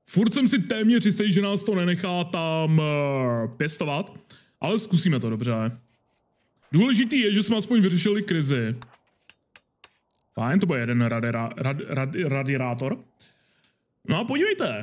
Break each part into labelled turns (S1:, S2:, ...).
S1: Furt jsem si téměř jistý, že nás to nenechá tam pěstovat, ale zkusíme to dobře. Důležitý je, že jsme aspoň vyřešili krizi. Fajn, to bude jeden radiátor. No a podívejte.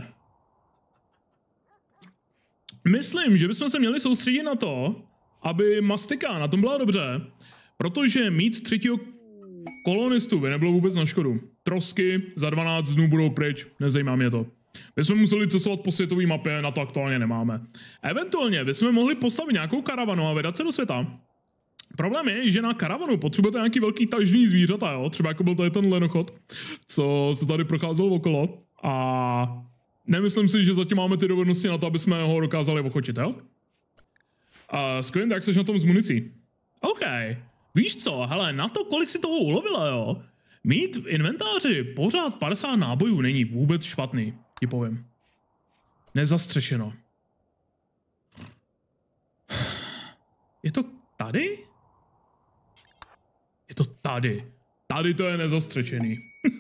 S1: Myslím, že bychom se měli soustředit na to, aby mastika na tom byla dobře, protože mít třetího kolonistu by nebylo vůbec na škodu. Trosky za 12 dnů budou pryč, nezajímá mě to. My jsme museli cestovat po světové mapě, na to aktuálně nemáme. Eventuálně bychom mohli postavit nějakou karavanu a vydat se do světa. Problém je, že na karavanu potřebujete nějaký velký tažný zvířata, jo? Třeba jako byl tady ten lenochod, co se tady procházel okolo. A nemyslím si, že zatím máme ty dovednosti na to, aby jsme ho dokázali ochočit, jo? Skvělý, jak seš na tom s municí? OK. Víš co, hele, na to, kolik si toho ulovila, jo? Mít v inventáři pořád 50 nábojů není vůbec špatný, ti povím. Nezastřešeno. Je to tady? Je to tady. Tady to je nezastřečený.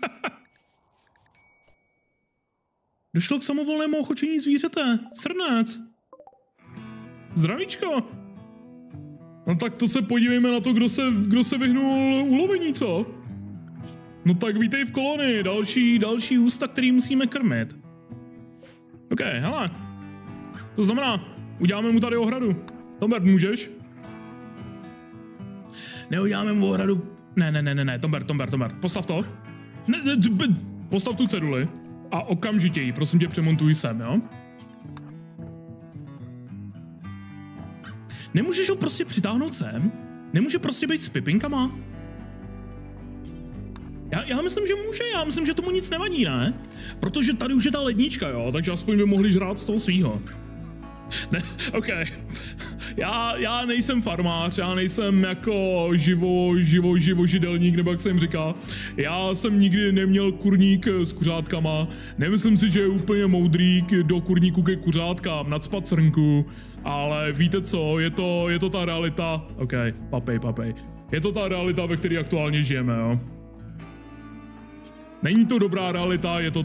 S1: Došlo k samovolnému ochočení zvířete. Srnec. Zdravíčko. No tak to se podívejme na to, kdo se vyhnul ulovení, co? No tak vítej v kolonii, další ústa, který musíme krmit. OK, hele. To znamená, uděláme mu tady ohradu. Tombert, můžeš? Neuděláme mu ohradu. Ne, Tombert, postav to. Postav tu ceduli a okamžitě ji, prosím tě, přemontuj sem, jo? Nemůžeš ho prostě přitáhnout sem? Nemůže prostě být s pipinkama? Já myslím, že může, já myslím, že tomu nic nevadí, ne? Protože tady už je ta lednička, jo, takže aspoň by mohli žrát z toho svýho. Ne, OK. Já nejsem farmář, já nejsem jako živožidelník, nebo jak se jim říká. Já jsem nikdy neměl kurník s kuřátkama. Nemyslím si, že je úplně moudrý do kurníku ke kuřátkám nacpat srnku. Ale víte co, je to ta realita. OK, papej. Je to ta realita, ve které aktuálně žijeme, jo. Není to dobrá realita, je to...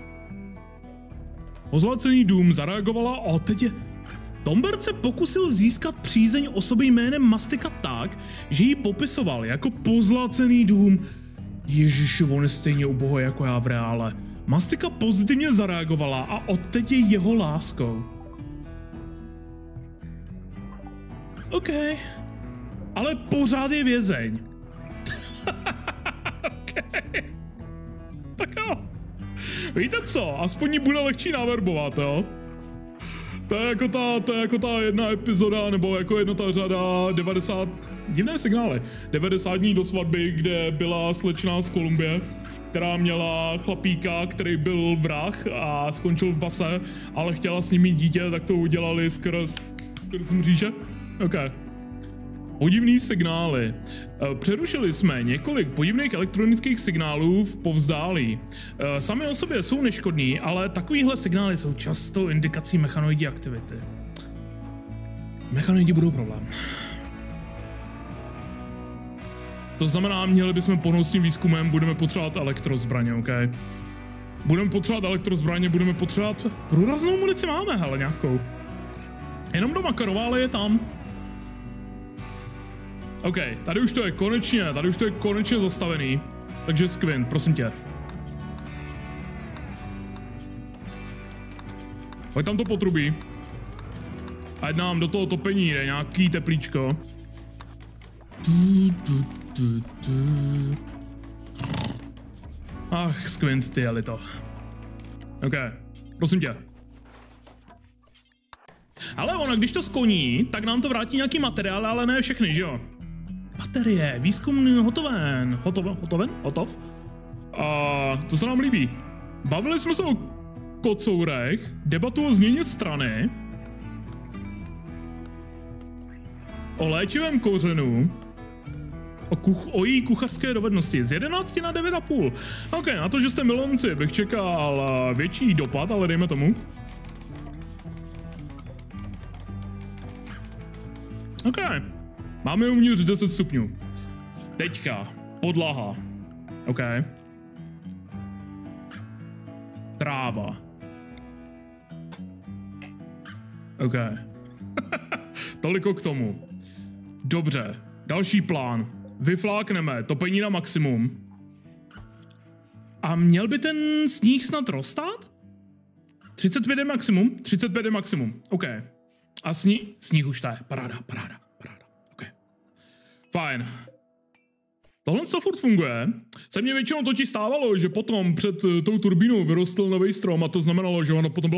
S1: Pozlacený dům zareagovala a teď je... Tombert se pokusil získat přízeň osoby jménem Mastika tak, že ji popisoval jako pozlacený dům. Ježiš, on je stejně ubohý jako já v reále. Mastika pozitivně zareagovala a odteď je jeho láskou. OK. Ale pořád je vězeň. OK. Tak jo. Víte co, aspoň ji bude lehčí naverbovat, jo? To je jako ta jedna epizoda, nebo jako jedna ta řada 90... Divné signály. 90 dní do svatby, kde byla slečna z Kolumbie, která měla chlapíka, který byl vrah a skončil v base, ale chtěla s ním mít dítě, tak to udělali skrz mříže. OK. Podivný signály. Přerušili jsme několik podivných elektronických signálů v povzdálí. Sami o sobě jsou neškodní, ale takovýhle signály jsou často indikací mechanoidní aktivity. Mechanoidi budou problém. To znamená, měli bychom pohnout s tím výzkumem, budeme potřebovat elektrozbraně, OK? Budeme potřebovat elektrozbraně, budeme potřebovat... Průraznou munici máme, hele, nějakou. Jenom do Makarova, ale je tam. OK, tady už to je konečně zastavený. Takže Squint, prosím tě. Hoď tam to potrubí. A jde nám do toho topení, jde nějaký teplíčko. Ach, Squint, ty jeli to. OK, prosím tě. Ale ona, když to skoní, tak nám to vrátí nějaký materiál, ale ne všechny, že jo? Baterie, výzkum hotov. A to se nám líbí. Bavili jsme se o kocourech, debatu o změně strany, o léčivém kořenu, o její kuchařské dovednosti z 11 na 9,5. OK, na to, že jste milonci, bych čekal větší dopad, ale dejme tomu. OK. Máme uvnitř 10 stupňů. Teďka. Podlaha. OK. Tráva. OK. Toliko k tomu. Dobře, další plán. Vyflákneme topení na maximum. A měl by ten sníh snad roztát? 35 je maximum? 35 je maximum, OK. A sníh už je. Paráda. OK. Fajn. Tohle co furt funguje. Se mně většinou totiž stávalo, že potom před tou turbínou vyrostl nový strom a to znamenalo, že ona potom byla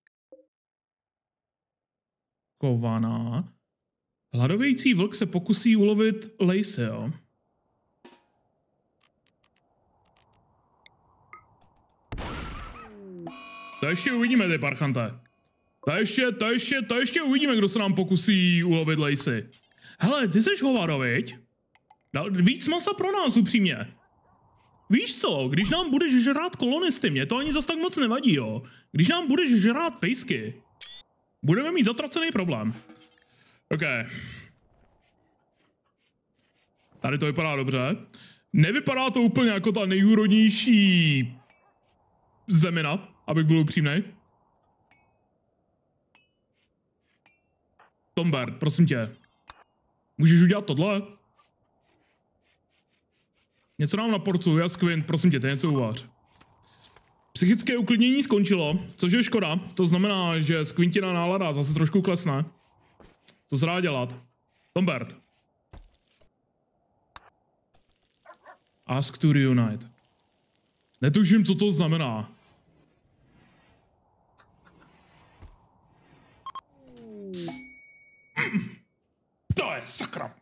S1: blokovaná. Hladovějící vlk se pokusí ulovit Lacey, jo? To ještě uvidíme, ty parchante. To ještě uvidíme, kdo se nám pokusí ulovit Lacey. Hele, ty seš hovado, viď? Víc masa pro nás, upřímně. Víš co, když nám budeš žrát kolonisty, mě to ani zas tak moc nevadí, jo. Když nám budeš žrát pejsky, budeme mít zatracený problém. OK. Tady to vypadá dobře. Nevypadá to úplně jako ta nejúrodnější zemina, abych byl upřímnej. Tombert, prosím tě. Můžeš udělat tohle? Něco nám na porcu, já Squint, prosím tě, ty něco uvař. Psychické uklidnění skončilo, což je škoda. To znamená, že Squintina nálada zase trošku klesne. Co se dá dělat? Tombert. Ask to reunite. Netuším, co to znamená. To je sakra.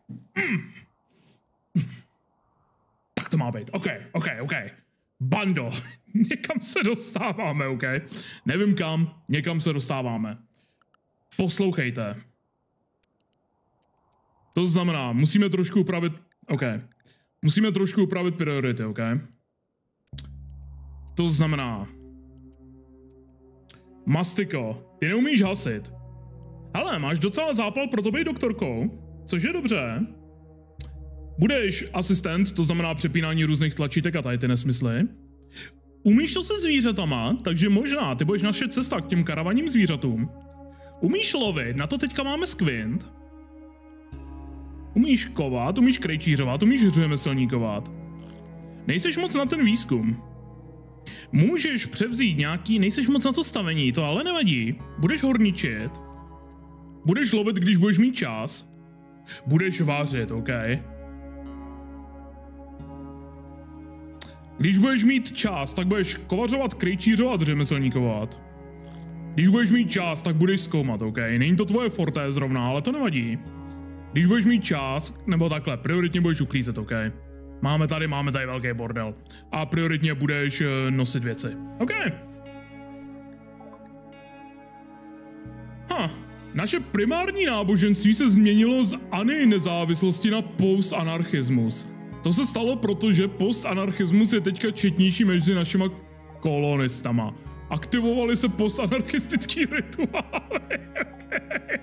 S1: Tak to má být. OK. Bando. Někam se dostáváme, OK? Nevím kam, někam se dostáváme. Poslouchejte. To znamená, musíme trošku upravit... OK. Musíme trošku upravit priority, OK? To znamená... Mastiko, ty neumíš hasit. Hele, máš docela zápal pro to být doktorkou, což je dobře. Budeš asistent, to znamená přepínání různých tlačítek a tady ty nesmysly. Umíš to se zvířatama, takže možná ty budeš naše cesta k těm karavanním zvířatům. Umíš lovit, na to teďka máme Squint. Umíš kovat, umíš krejčířovat, umíš řemeslníkovat. Nejseš moc na ten výzkum. Můžeš převzít nějaký, nejseš moc na to stavení, to ale nevadí. Budeš horničit. Budeš lovit, když budeš mít čas. Budeš vařit, OK? Když budeš mít čas, tak budeš kovařovat, krejčířovat, řemeslníkovat. Když budeš mít čas, tak budeš zkoumat, OK? Není to tvoje forté zrovna, ale to nevadí. Když budeš mít čas, nebo takhle, prioritně budeš uklízet, OK? Máme tady velký bordel. A prioritně budeš nosit věci. OK. Naše primární náboženství se změnilo z nezávislosti na post-anarchismus. To se stalo, protože post-anarchismus je teďka četnější mezi našima kolonistama. Aktivovaly se post-anarchistický rituály. Okay.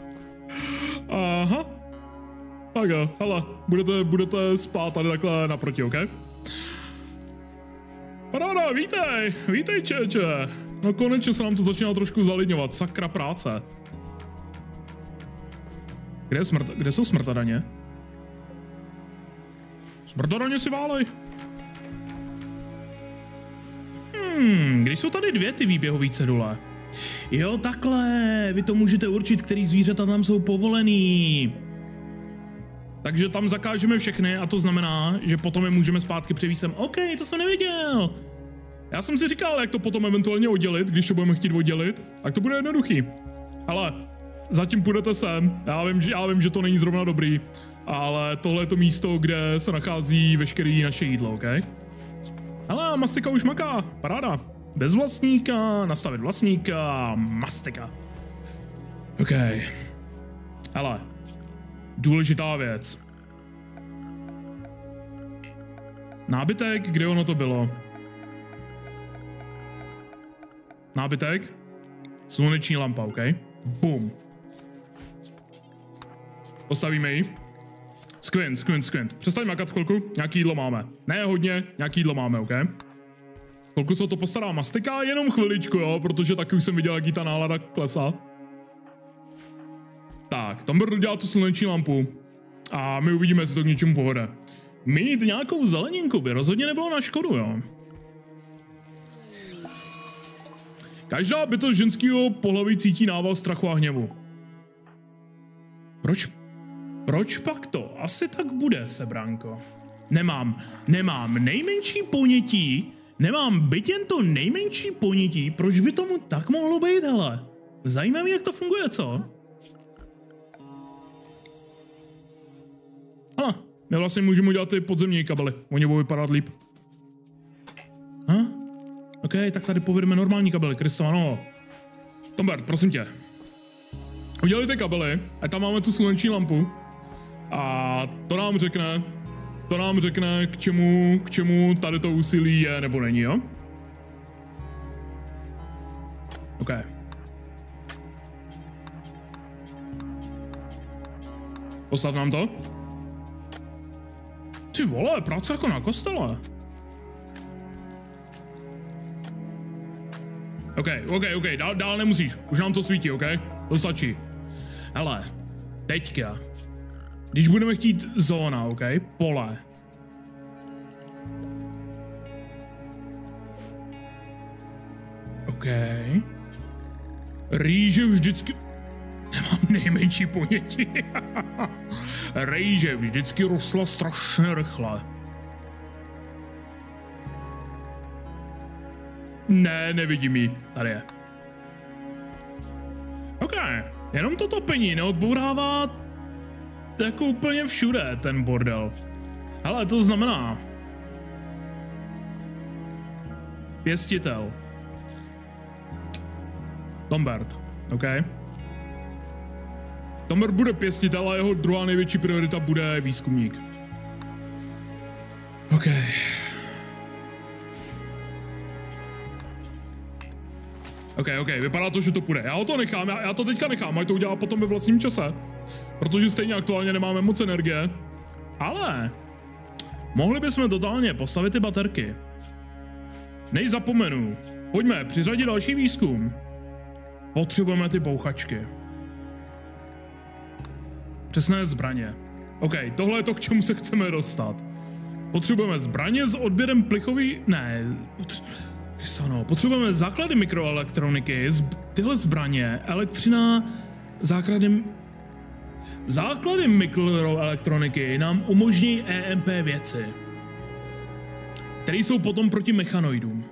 S1: Aha. Tak jo, hele, budete spát tady takhle naproti, OK? Paráda, vítej čeče. No konečně se nám to začíná trošku zalidňovat, sakra práce. Kde jsou smrtadaně? Smrtadaně si válej. Když jsou tady dvě ty výběhové cedule. Jo, takhle, vy to můžete určit, který zvířata tam jsou povolený. Takže tam zakážeme všechny a to znamená, že potom je můžeme zpátky převísem. OK, to jsem nevěděl. Já jsem si říkal, jak to potom eventuálně oddělit, když to budeme chtít oddělit, tak to bude jednoduchý. Ale zatím půjdete sem, já vím, že to není zrovna dobrý, ale tohle je to místo, kde se nachází veškerý naše jídlo, OK? Hele, mastika už maká, paráda. Bez vlastníka, nastavit vlastníka, mastika. OK. Hele, důležitá věc. Nábytek, kde ono to bylo? Nábytek? Sluneční lampa, OK? Boom. Postavíme ji. Squint. Přestaň makat chvilku, nějaký jídlo máme. Ne hodně, nějaký jídlo máme, OK? Chvilku se to postará mastika, jenom chviličku, jo, protože taky už jsem viděl, jaký ta nálada klesá. Tak, Tomber dodělá tu sluneční lampu. A my uvidíme, jestli to k něčemu povede. Mít nějakou zeleninku by rozhodně nebylo na škodu, jo. Každá bytost ženského pohlaví cítí nával strachu a hněvu. Proč pak to? Asi tak bude, Sebránko. Nemám nejmenší ponětí, nemám byť jen to nejmenší ponětí, proč by tomu tak mohlo být, hele. Zajímavý, jak to funguje, co? Hele, my vlastně můžeme udělat ty podzemní kabely, oni budou vypadat líp. OK, tak tady povedeme normální kabely, Kristofano. Tombert, prosím tě. Udělali ty kabely, a tam máme tu sluneční lampu. A to nám řekne, k čemu tady to úsilí je, nebo není, jo? OK. Postav nám to. Ty vole, práce jako na kostele. OK, dál nemusíš, už nám to svítí, OK? To stačí. Hele, teďka, když budeme chtít zóna, OK? Pole. OK. Rýže vždycky... Nemám nejmenší ponětí. Rýže vždycky rostla strašně rychle. Ne, nevidím ji. Tady je. OK. Jenom to topení neodbourává jako úplně všude ten bordel. Hele, to znamená... Pěstitel. Tombert. OK. Tombert bude pěstitel a jeho druhá největší priorita bude výzkumník. OK. OK, vypadá to, že to půjde. Já ho to nechám, já to teďka nechám, ať to udělá potom ve vlastním čase. Protože stejně aktuálně nemáme moc energie. Ale... Mohli bychom totálně postavit ty baterky. Než zapomenu. Pojďme přiřadit další výzkum. Potřebujeme ty bouchačky. Přesné zbraně. OK, tohle je to, k čemu se chceme dostat. Potřebujeme zbraně s odběrem plichový... Ne... Potřebujeme základy mikroelektroniky, tyhle zbraně, elektřina, základy mikroelektroniky nám umožní EMP věci, které jsou potom proti mechanoidům.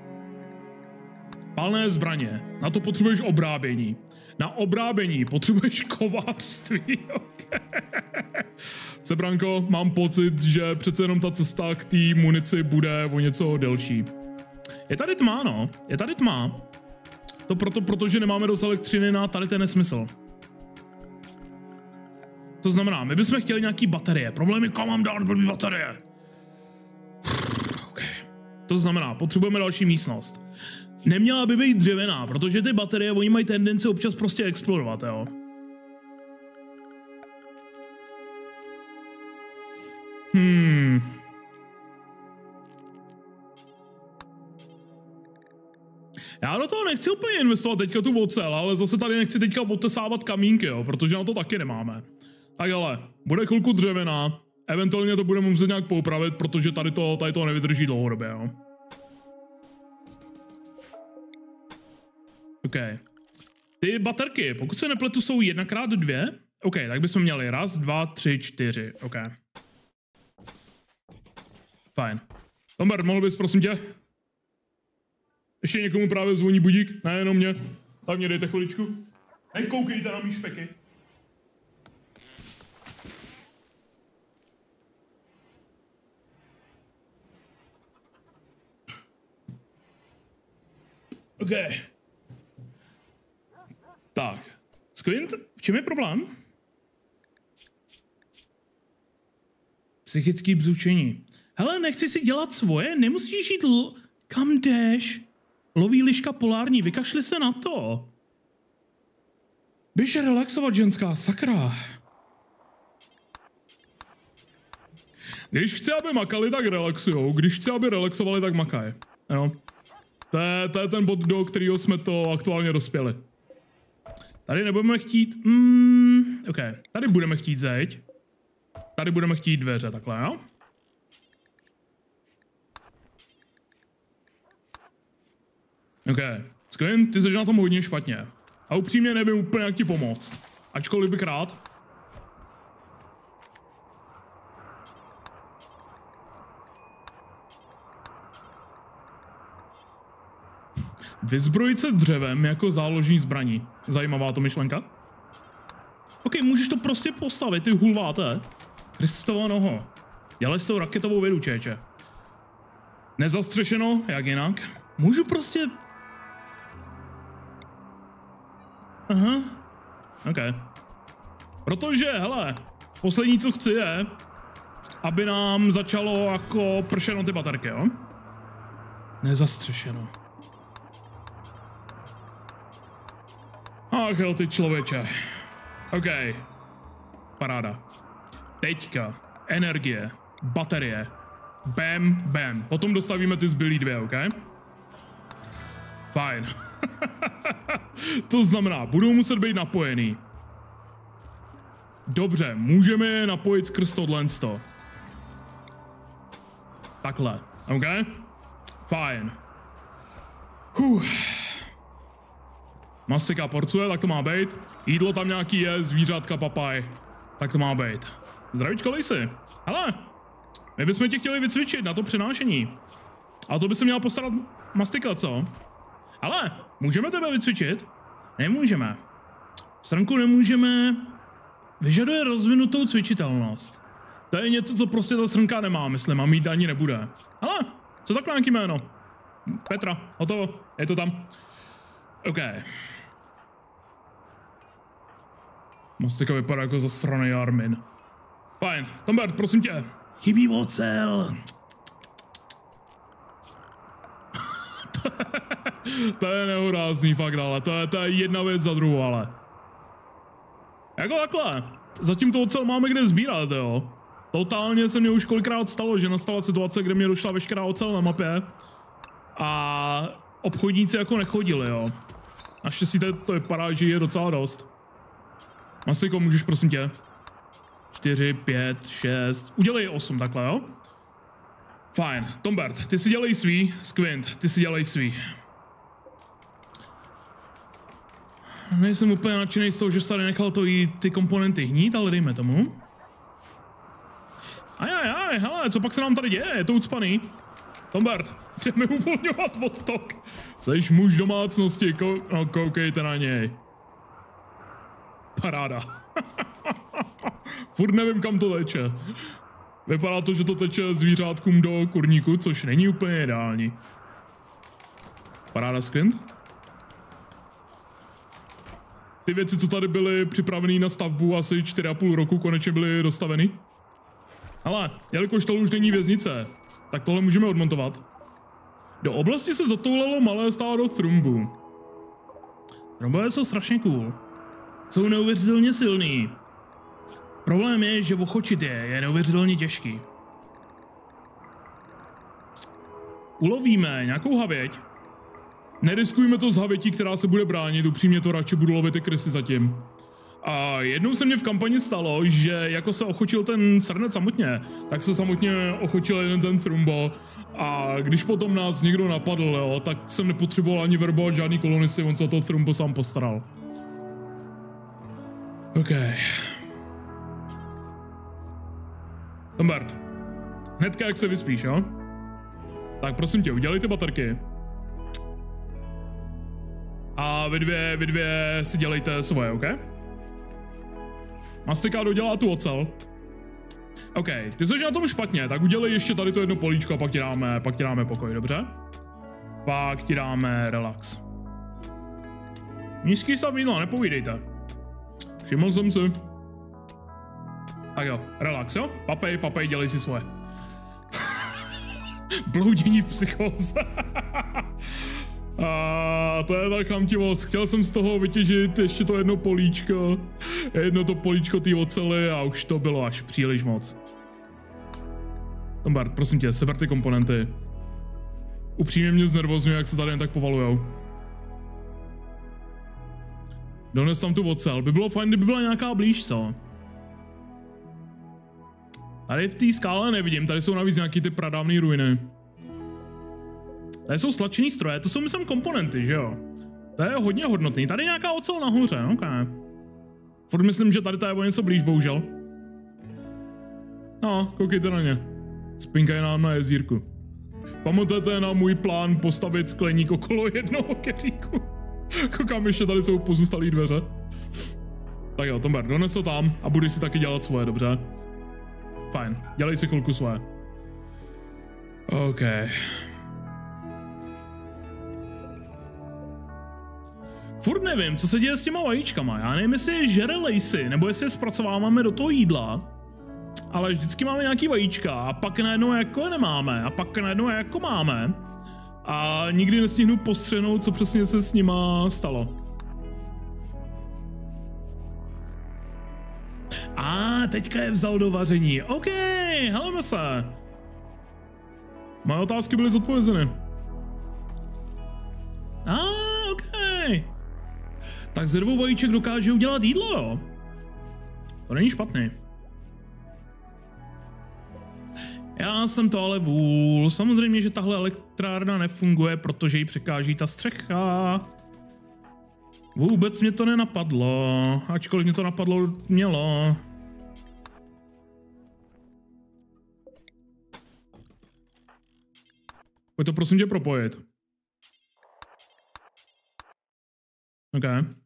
S1: Palné zbraně, na to potřebuješ obrábění. Na obrábění potřebuješ kovářství, okay. Sebranko, mám pocit, že přece jenom ta cesta k té munici bude o něco delší. Je tady tma, no. Je tady tma. To protože nemáme dost elektřiny na tady ten nesmysl. To znamená, my bychom chtěli nějaký baterie. Problém je, kam mám dát blbý baterie? Okay. To znamená, potřebujeme další místnost. Neměla by být dřevěná, protože ty baterie, oni mají tendenci občas prostě explodovat, jo. Já do toho nechci úplně investovat teďka tu ocel, ale zase tady nechci teďka otesávat kamínky, jo, protože na to taky nemáme. Tak ale, bude chvilku dřevěná, eventuálně to budeme muset nějak poupravit, protože tady to nevydrží dlouhodobě, jo. OK. Ty baterky, pokud se nepletu, jsou 1x2. OK, tak bychom měli 1, 2, 3, 4. OK. Fajn. Tombert, mohl bys, prosím tě? Ještě někomu právě zvoní budík, ne jenom mě. Tak mě dejte chviličku. Nekoukejte na mý špeky. OK. Tak. Squint, v čem je problém? Psychický bzučení. Hele, nechci si dělat svoje, nemusíš jít kam jdeš? Loví liška polární, vykašli se na to. Běž relaxovat, ženská, sakra. Když chci, aby makali, tak relaxujou. Když chci, aby relaxovali, tak makaj. Jo. To je ten bod, do kterého jsme to aktuálně dospěli. Tady nebudeme chtít... OK, tady budeme chtít zeď. Tady budeme chtít dveře, takhle, jo? OK, Squint, ty jsi na tom hodně špatně. A upřímně nevím úplně, jak ti pomoct. Ačkoliv bych rád. Vyzbrojit se dřevem jako záložní zbraní. Zajímavá to myšlenka. OK, můžeš to prostě postavit, ty hulváte. Kristova noho. Dělej s tou raketovou vědu, čeče. Nezastřešeno, jak jinak. Můžu prostě... Aha. OK. Protože, hele, poslední, co chci, je, aby nám začalo jako pršeno ty baterky, jo? Nezastřešeno. Ach jo, ty člověče. OK. Paráda. Teďka. Energie. Baterie. Bam, bam. Potom dostavíme ty zbylý dvě, OK? Fajn. To znamená, budou muset být napojený. Dobře, můžeme je napojit skrz tohleto. Takhle, OK? Fajn. Mastika porcuje, tak to má být. Jídlo tam nějaký je, zvířátka papaj. Tak to má být. Zdravíčko, Lacey. Hele, my bychom tě chtěli vycvičit na to přenášení. A to by se měla postarat Mastika, co? Ale, můžeme tebe vycvičit? Nemůžeme. Srnku nemůžeme. Vyžaduje rozvinutou cvičitelnost. To je něco, co prostě ta srnka nemá, myslím, a mít ani nebude. Ale, co takhle nějaký jméno? Petra, hotovo, je to tam. OK. Mastika vypadá jako zasraný Armin. Fajn, Tombert, prosím tě. Chybí ocel. To je nehorázný fakt, ale to je jedna věc za druhou, ale. Jako takhle. Zatím to ocel máme kde sbírat, jo. Totálně se mě už kolikrát stalo, že nastala situace, kde mě došla veškerá ocel na mapě. A obchodníci jako nechodili, jo. Naštěstí to vypadá, že je docela dost. Mastiko, můžeš prosím tě? 4, 5, 6, udělej 8 takhle, jo? Fajn, Tombert, ty si dělej svý, Squint, ty si dělej svý. Nejsem úplně nadšený z toho, že jsi tady nechal to i ty komponenty hnít, ale dejme tomu. Ajajaj, hele, co pak se nám tady děje, je to ucpaný. Tombert, chceme uvolňovat odtok. Jseš muž domácnosti, koukejte na něj. Paráda. Furt nevím, kam to teče. Vypadá to, že to teče zvířátkům do kurníku, což není úplně ideální. Paráda, Squint. Ty věci, co tady byly připravený na stavbu asi 4,5 roku, konečně byly dostaveny. Ale, jelikož to už není věznice, tak tohle můžeme odmontovat. Do oblasti se zatoulalo malé stádo thrumbů. Thrumbové jsou strašně cool. Jsou neuvěřitelně silný. Problém je, že ochočit je neuvěřitelně těžký. Ulovíme nějakou havěť. Neriskujme to z havětí, která se bude bránit, upřímně to radši budu lovit ty krysy zatím. A jednou se mně v kampani stalo, že jako se ochočil ten srnec samotně, tak se samotně ochočil jeden ten Thrumbo a když potom nás někdo napadl, jo, tak jsem nepotřeboval ani verbovat žádný kolonisty, on se o to Thrumbo sám postaral. OK. Tombert, hnedka jak se vyspíš, jo? Tak prosím tě, udělej ty baterky. A vy dvě si dělejte svoje, OK? Mastika dodělá tu ocel. OK, ty jsi na tom špatně, tak udělej ještě tady to jedno políčko a pak ti dáme pokoj, dobře? Pak ti dáme relax. Nízký stav jídla, nepovídejte. Všiml jsem si. Tak jo, relax, jo? Papej, dělej si svoje. Bloudění v psychóze. A to je tak ti moc. Chtěl jsem z toho vytěžit ještě to jedno políčko té ocely a už to bylo až příliš moc. Tombert, prosím tě, seber ty komponenty. Upřímně mě znervozňuje, jak se tady jen tak povalujou. Dones tam tu ocel. By bylo fajn, kdyby byla nějaká blíž, co? Tady v té skále nevidím, tady jsou navíc nějaký ty pradávný ruiny. Tady jsou stlačený stroje, to jsou myslím komponenty, že jo? To je hodně hodnotný. Tady je nějaká ocel nahoře, ok. Furt myslím, že tady to je o něco blíž, bohužel. No, koukejte na ně. Spinkají nám na jezírku. Pamatujete na můj plán postavit skleník okolo jednoho keříku? Koukám, ještě tady jsou pozůstalý dveře. Tak jo, Tomber, dones to tam a budeš si taky dělat svoje, dobře? Fajn, dělej si chvilku svoje. OK. Furt nevím, co se děje s těma vajíčkama. Já nevím, jestli je žere Lacey, nebo jestli je zpracováváme do toho jídla. Ale vždycky máme nějaký vajíčka a pak najednou jako nemáme a pak najednou jako máme. A nikdy nestihnu postřehnout, co přesně se s nima stalo. Teďka je vzal do vaření. OK, heleme se. Moje otázky byly zodpovězeny. OK. Tak ze 2 vajíček dokáže udělat jídlo, jo? To není špatný. Já jsem to ale vůl. Samozřejmě, že tahle elektrárna nefunguje, protože jí překáží ta střecha. Vůbec mě to nenapadlo, ačkoliv mě to napadlo mělo. Pojď to prosím tě propojit. OK.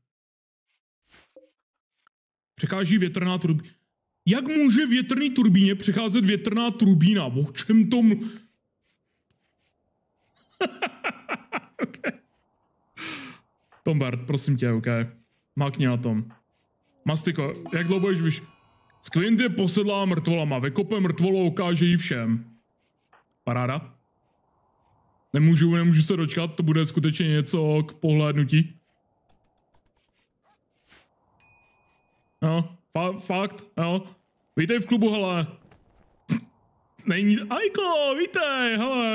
S1: Překáží větrná turbína. Jak může větrný turbíně přecházet větrná turbína? O čem tom? Okay. Tombert, prosím tě, OK. Mákni na tom. Mastiko, jak dlouho budeš vyš... Squint je posedlá mrtvolama, vykope mrtvolu, ukáže jí všem. Paráda? Nemůžu se dočkat, to bude skutečně něco k pohlédnutí. No, fakt, jo. Vítej v klubu, hele. Není... Aiko, vítej, hele.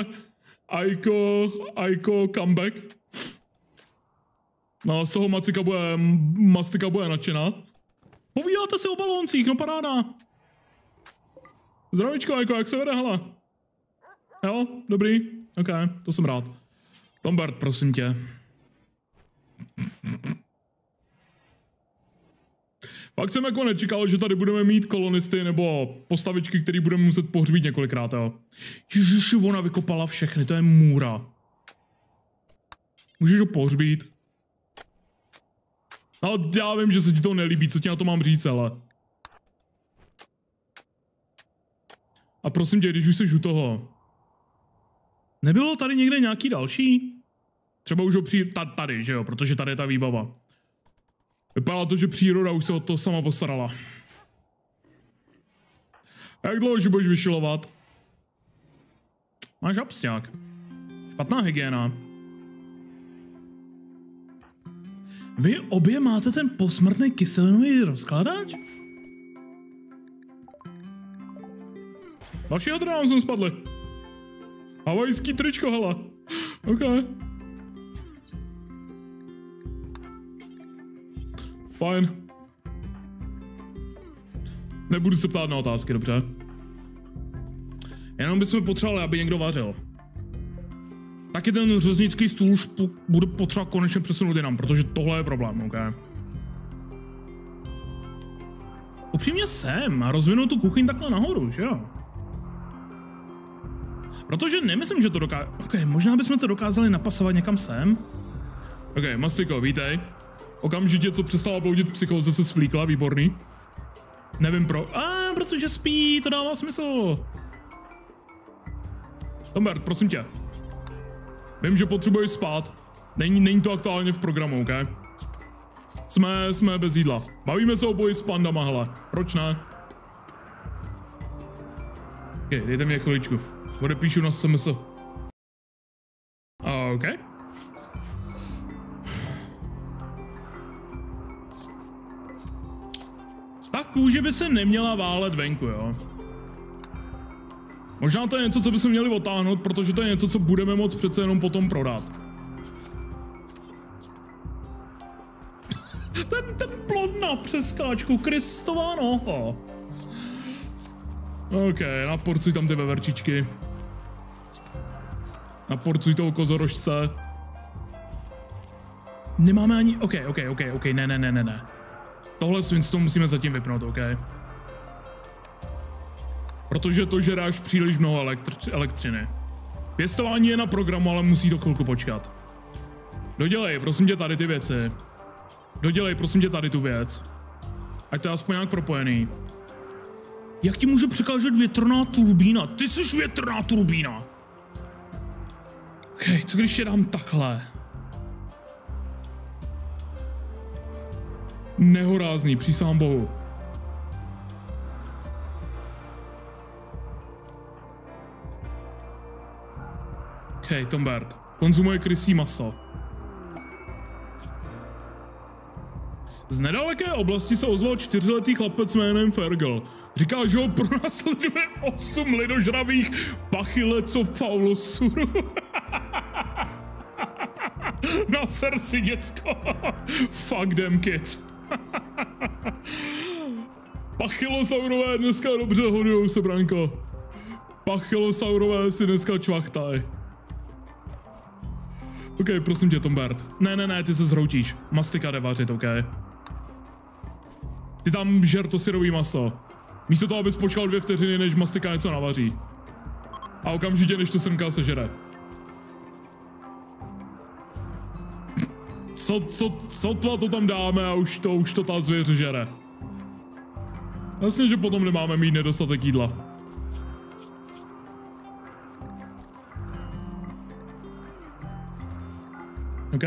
S1: Aiko, comeback. No, z toho Mastika bude nadšená. Povídáte si o balóncích, no paráda. Zdravíčko, Aiko, jak se vede, hele. Jo, dobrý, ok, to jsem rád. Tombert, prosím tě. Fakt jsem jako nečekal, že tady budeme mít kolonisty nebo postavičky, který budeme muset pohřbít několikrát, jo. Ježiši, ona vykopala všechny, to je můra. Můžeš ho pohřbít? No, já vím, že se ti to nelíbí, co ti na to mám říct, ale. A prosím tě, když už jsi u toho. Nebylo tady někde nějaký další? Třeba už ho tady, že jo, protože tady je ta výbava. Vypadá to, že příroda už se o to sama postarala. A jak dlouho, že budeš vyšilovat? Máš absťák. Špatná hygiena. Vy obě máte ten posmrtný kyselinový rozkladač? Další hadra nám sem spadly. Havajský tričko, hele. OK. Fajn. Nebudu se ptát na otázky, dobře? Jenom bychom potřebovali, aby někdo vařil. Taky ten řeznický stůl už budu potřeba konečně přesunout jinam, protože tohle je problém, OK? Upřímně jsem a rozvinout tu kuchyň takhle nahoru, že jo? Protože nemyslím, že to dokáže... OK, možná bychom to dokázali napasovat někam sem. OK, Mastiko, vítej. Okamžitě, co přestala bloudit psychóze, se svlíkla, výborný. Nevím protože spí, to dává smysl. Tombert, prosím tě. Vím, že potřebuješ spát. Není to aktuálně v programu, OK? Jsme bez jídla. Bavíme se o boji s pandama, hele. Proč ne? OK, dejte mi chviličku. Odepíšu na SMS. OK. Ta kůže by se neměla válet venku, jo? Možná to je něco, co bychom měli otáhnout, protože to je něco, co budeme moct přece jenom potom prodat. Ten plod na přeskáčku, Kristová noho. OK, naporcuj tam ty veverčičky. Naporcuj toho kozorožce. Nemáme ani... OK, ne. Tohle svinstvo musíme zatím vypnout, OK? Protože to žeráš příliš mnoho elektřiny. Pěstování je na programu, ale musí to chvilku počkat. Dodělej, prosím tě, tady ty věci. Dodělej, prosím tě, tady tu věc. Ať to je aspoň nějak propojený. Jak ti může překážet větrná turbína? Ty jsi větrná turbína! OK, co když tě dám takhle? Nehorázný, přísahám bohu. OK, Tombert, konzumuje krysí maso. Z nedaleké oblasti se ozval 4letý chlapec jménem Fergal. Říká, že ho pronásleduje 8 lidožravých pachylocophaulosů. Naser si, děcko. Fuck them kids. Pachylosaurové dneska dobře hodujou se, Branko. Pachylosaurové si dneska čvachtaj. OK, prosím tě, Tombert. Ne, ty se zhroutíš. Mastika jde vařit, OK? Ty tam žer to syrový maso. Místo toho, abys počkal 2 vteřiny, než mastika něco navaří. A okamžitě, než to srnka sežere. Sotva to tam dáme a už to ta zvěř žere. Jasně, že potom nemáme mít nedostatek jídla. OK.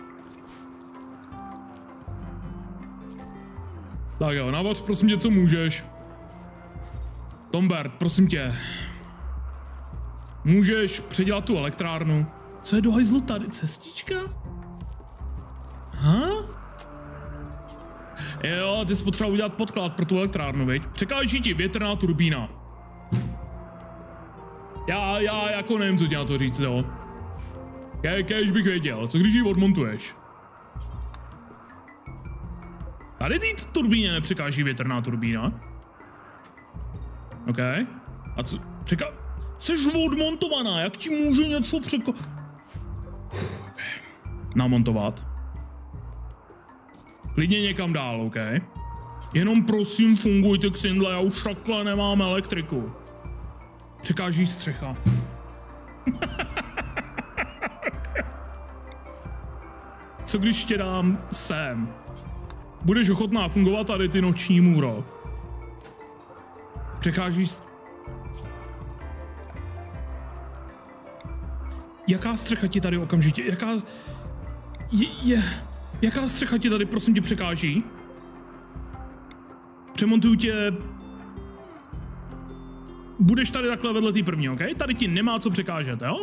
S1: Tak jo, navař prosím tě, co můžeš. Tombert, prosím tě. Můžeš předělat tu elektrárnu? Co je do hajzlu tady? Cestička? Jo, ty jsi potřeboval udělat podklad pro tu elektrárnu, viď? Překáží ti větrná turbína. Já jako nevím, co ti na to říct, jo. Kéž bych věděl, co když ji odmontuješ? Tady té turbíně nepřekáží větrná turbína. OK. A co? Jseš odmontovaná, jak ti může něco namontovat. Klidně někam dál, OK? Jenom prosím fungujte, Xindle, já už takhle nemám elektriku. Překáží střecha. Co když tě dám sem? Budeš ochotná fungovat tady, ty noční můro? Překáží Jaká střecha ti tady okamžitě? Jaká střecha ti tady, prosím tě, překáží? Přemontuju tě... Budeš tady takhle vedle té první, OK? Tady ti nemá co překážet, jo?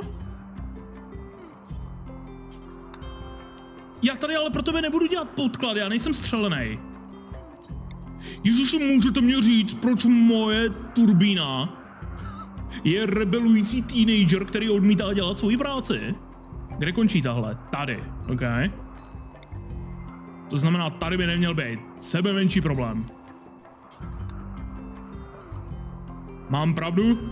S1: Já tady ale pro tebe nebudu dělat podklad, já nejsem střelenej. Ježiši, můžete mě říct, proč moje turbína je rebelující teenager, který odmítá dělat svoji práci? Kde končí tahle? Tady, OK? To znamená, tady by neměl být sebe menší problém. Mám pravdu?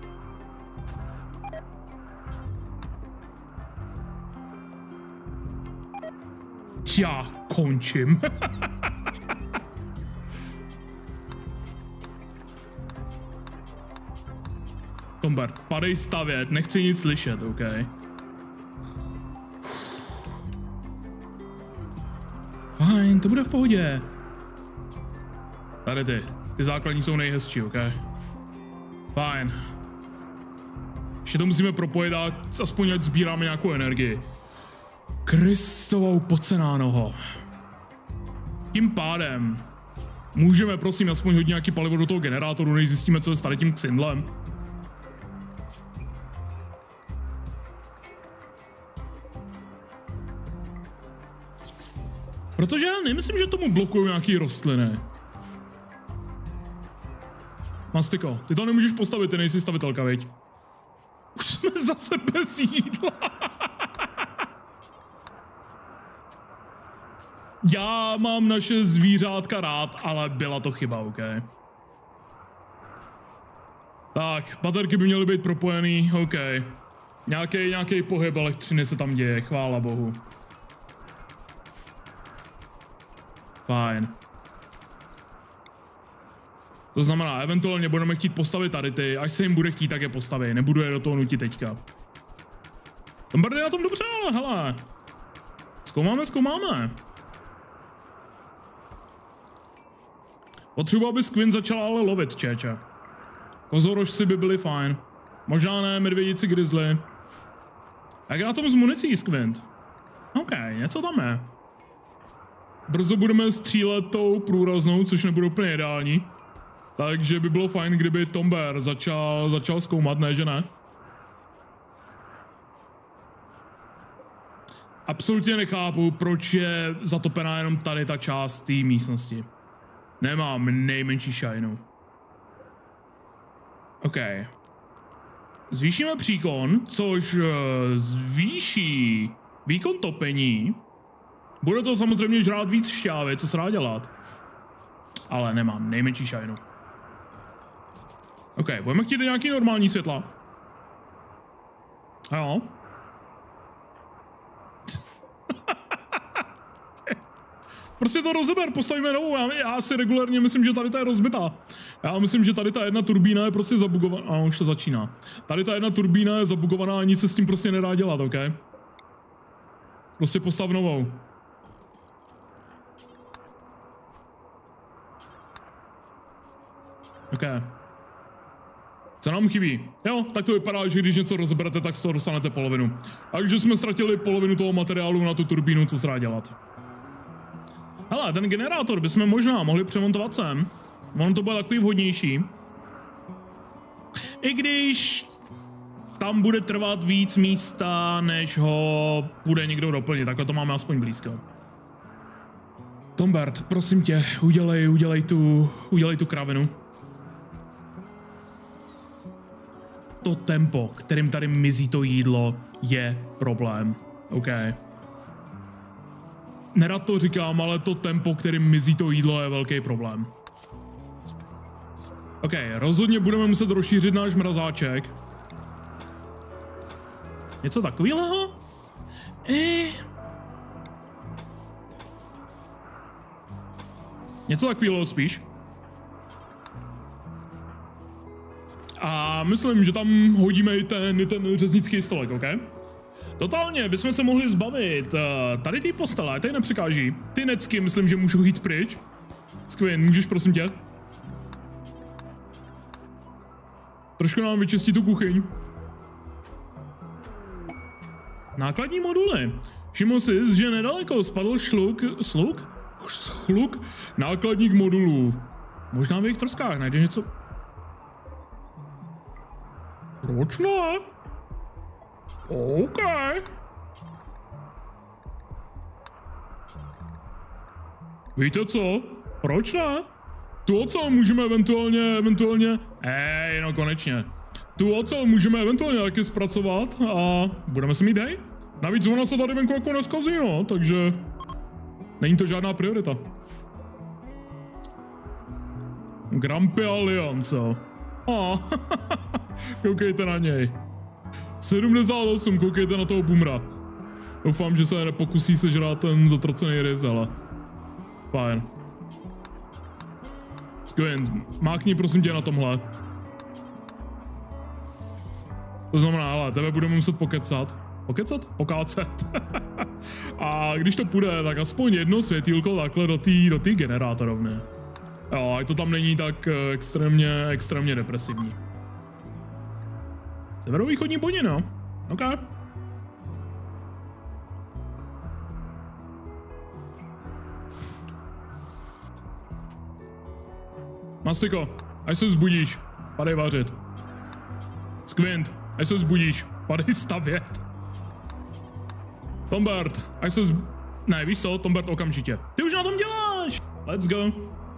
S1: Já končím. Tombert, padej stavět, nechci nic slyšet, OK? Fajn, to bude v pohodě. Tady ty základní jsou nejhezčí, OK? Fajn. Ještě to musíme propojit a aspoň ať sbíráme nějakou energii. Kristovou pocená noho. Tím pádem můžeme prosím aspoň hodit nějaký palivo do toho generátoru, než zjistíme, co je s tady tím Xindlem. Protože já nemyslím, že tomu blokují nějaký rostliny. Mastiko, ty to nemůžeš postavit, ty nejsi stavitelka, viď? Už jsme zase bez jídla. Já mám naše zvířátka rád, ale byla to chyba, OK? Tak, baterky by měly být propojený, OK. Nějaký pohyb elektřiny se tam děje, chvála bohu. Fajn. To znamená, eventuálně budeme chtít postavit tady ty, až se jim bude chtít, tak je postaví, nebudu je do toho nutit teďka. Tomber je na tom dobře, ale hele. Zkoumáme. Potřebuji, aby Squint začala ale lovit, čeče. Kozorožci by byli fajn. Možná ne, medvědici grizzly. Jak je na tom s municí, Squint? OK, něco tam je. Brzo budeme střílet tou průraznou, což nebude úplně ideální. Takže by bylo fajn, kdyby Tomber začal zkoumat, ne že ne? Absolutně nechápu, proč je zatopená jenom tady ta část té místnosti. Nemám nejmenší šajnu. OK. Zvýšíme příkon, což zvýší výkon topení. Bude to samozřejmě žrát víc šťávy, co se dá dělat. Ale nemám nejmenší šajnu. OK, budeme chtít nějaký normální světla. Jo. Prostě to rozeber, postavíme novou, já si regulérně myslím, že tady ta je rozbitá. Já myslím, že tady ta jedna turbína je prostě zabugovaná, a už to začíná. Tady ta jedna turbína je zabugovaná a nic se s tím prostě nedá dělat, OK? Prostě postav novou. OK. Co nám chybí? Jo, tak to vypadá, že když něco rozeberete, tak z toho dostanete polovinu. Takže jsme ztratili polovinu toho materiálu na tu turbínu, co se dá dělat. Hele, ten generátor bychom možná mohli přemontovat sem. On to bude takový vhodnější. I když tam bude trvat víc místa, než ho bude někdo doplnit. Takhle to máme aspoň blízko. Tombert, prosím tě, udělej tu kravinu. To tempo, kterým tady mizí to jídlo, je problém. OK. Nerad to říkám, ale to tempo, kterým mizí to jídlo, je velký problém. OK, rozhodně budeme muset rozšířit náš mrazáček. Něco takového? Něco takového spíš. A myslím, že tam hodíme i ten řeznický stolek, OK? Totálně bychom se mohli zbavit tady ty postele, tady nepřekáží. Ty necky, myslím, že můžu jít pryč. Squint, můžeš prosím tě? Trošku nám vyčistit tu kuchyň. Nákladní moduly. Všiml jsi, že nedaleko spadl schluk nákladních modulů. Možná v jejich troskách najdeš něco. Proč ne? OK. Víte co? Proč ne? Tu ocel můžeme eventuálně... no konečně. Tu ocel můžeme eventuálně taky zpracovat a budeme se mít hej. Navíc ona se tady venku jako neskazí, no, takže... Není to žádná priorita. Grumpy Alliance. Koukejte na něj. 78, koukejte na toho boomera. Doufám, že se nepokusí sežrát ten zatracený rys, ale... Fajn. Squint, mákni prosím tě na tomhle. To znamená, ale tebe budeme muset pokecat. Pokácet. A když to půjde, tak aspoň jedno světýlko takhle do té generátorovny. Jo, ať to tam není tak extrémně depresivní. Severovýchodní bodě, no. OK. Mastiko, až se vzbudíš, padej vařit. Squint, až se vzbudíš, padej stavět. Tombert, až se Ne, víš co, Tombert okamžitě. Ty už na tom děláš! Let's go.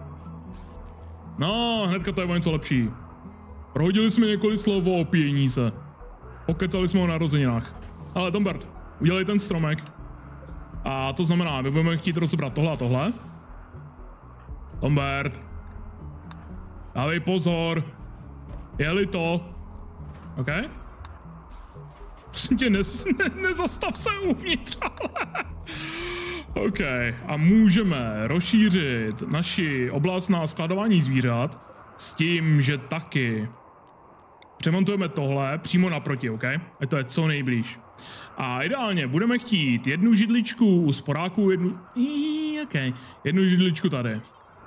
S1: No, hnedka to je o něco lepší. Prohodili jsme několik slov o opíjení se. Pokecali jsme o narozeninách. Ale Tombert, udělej ten stromek. A to znamená, my budeme chtít rozebrat tohle a tohle. Tombert. Dávej pozor. Je-li to. OK? Prosím tě, nezastav se uvnitř, ale. OK, a můžeme rozšířit naši oblast na skladování zvířat s tím, že taky přemontujeme tohle přímo naproti, OK? A to je co nejblíž. A ideálně budeme chtít jednu židličku u sporáků, jednu židličku tady.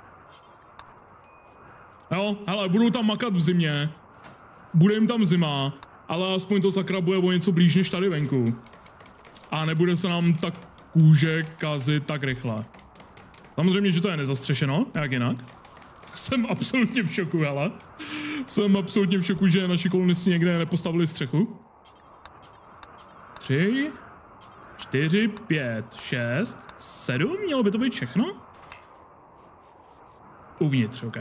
S1: Jo, hele, budou tam makat v zimě, bude jim tam zima, ale aspoň to sakra bude o něco blíž než tady venku. A nebude se nám ta kůže kazit tak rychle. Samozřejmě, že to je nezastřešeno, jak jinak. Jsem absolutně v šoku, hele. Jsem absolutně v šoku, že naši kolonisti někde nepostavili střechu. 3, 4, 5, 6, 7, mělo by to být všechno? Uvnitř, OK.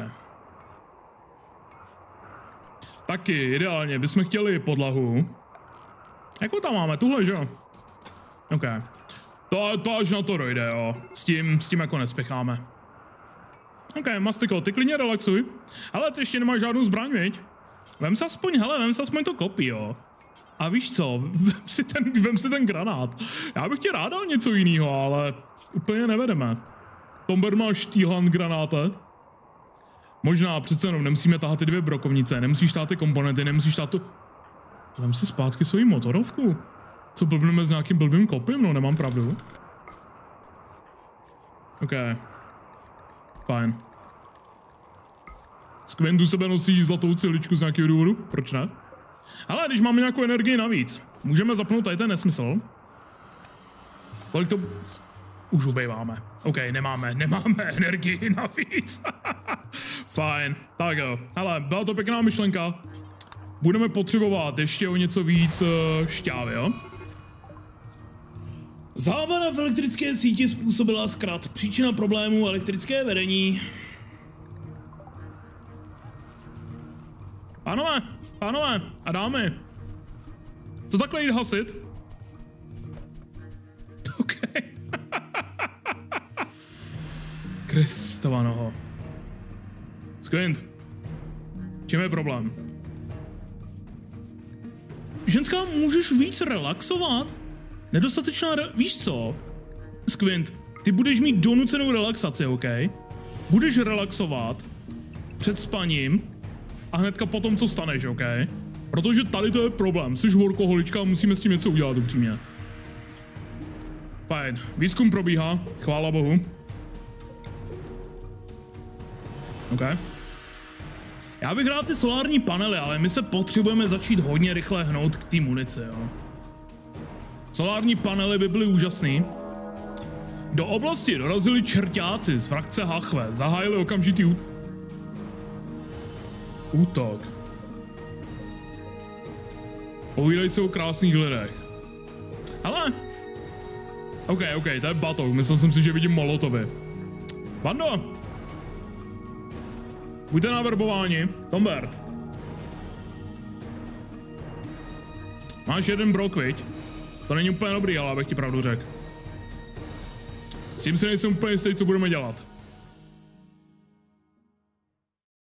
S1: Taky, ideálně, bychom chtěli podlahu. Jakou tam máme? Tuhle, že jo? OK. To až na to dojde, jo. S tím jako nespěcháme. OK, Mastiko, ty klidně relaxuj. Ale ty ještě nemáš žádnou zbraň, viď? Vem se aspoň to kopí, jo. A víš co, vem si ten granát. Já bych ti rád dal něco jiného, ale úplně nevedeme. Tomber má štýlhan granáte. Možná přece jenom nemusíme tahat ty 2 brokovnice, nemusíš tahat ty komponenty, nemusíš tahat tu... Vem si zpátky svoji motorovku. Co blbneme s nějakým blbým kopím, no nemám pravdu. OK. Fajn. Squint u sebe nosí zlatou ciličku z nějakého důvodu, proč ne? Ale když máme nějakou energii navíc, můžeme zapnout tady ten nesmysl. Kolik to... Už ubejváme. OK, nemáme energii navíc. Fajn, tak jo. Hele, byla to pěkná myšlenka. Budeme potřebovat ještě o něco víc šťávy, jo? Závada v elektrické síti způsobila zkrat. Příčina problému elektrické vedení. Pánové a dámy. Co takhle jít hasit? OK. Kristova noho. Squint. Čím je problém? Ženská, můžeš víc relaxovat? Nedostatečná víš co? Squint, ty budeš mít donucenou relaxaci, OK? Budeš relaxovat před spaním a hnedka potom, co staneš, OK? Protože tady to je problém, jsi workoholička a musíme s tím něco udělat, upřímně. Fajn, výzkum probíhá, chvála bohu. OK. Já bych rád ty solární panely, ale my se potřebujeme začít hodně rychle hnout k té munici, jo. Solární panely by byly úžasný. Do oblasti dorazili čerťáci z frakce Hachve, zahájili okamžitý útok. Povídají se o krásných lidech. Hele! OK, to je batok, myslel jsem si, že vidím molotovy. Bando! Buďte naverbováni, Tombert. Máš jeden brok, viď? To není úplně dobrý, ale abych ti pravdu řekl. S tím si nejsem úplně jistý, co budeme dělat.